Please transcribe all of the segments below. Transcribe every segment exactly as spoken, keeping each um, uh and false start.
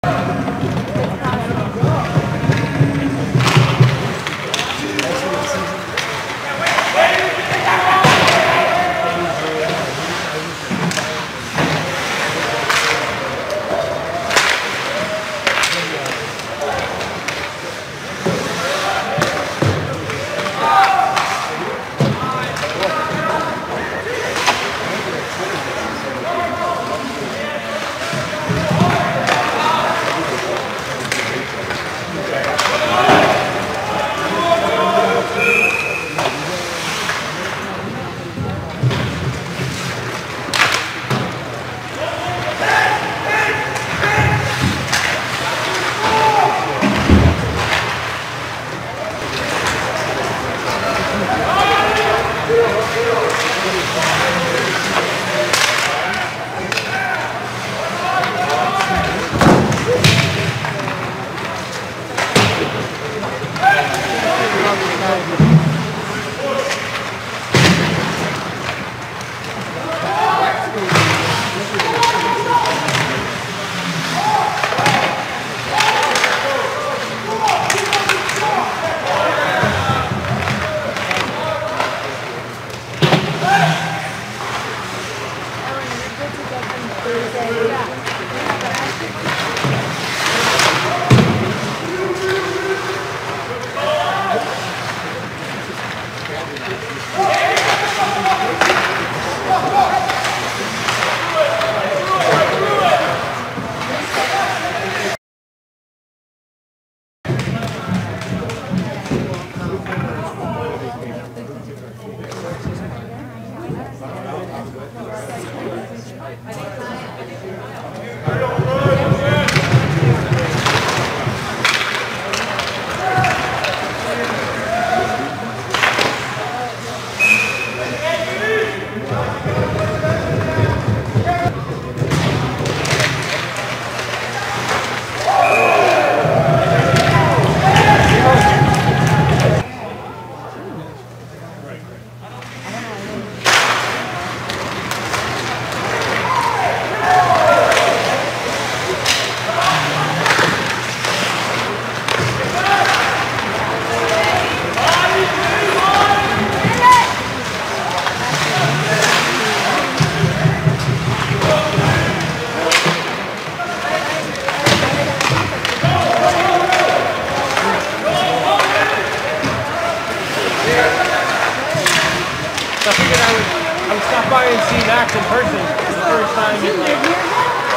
So I figured I would, I would stop by and see Max in person for the first time. You live here now?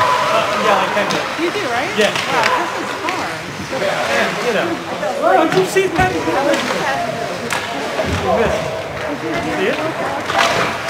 Uh, yeah, like ten minutes. You do, right? Yeah. Wow, this is far. Yeah, you know. Oh, did you see that? You missed. See it?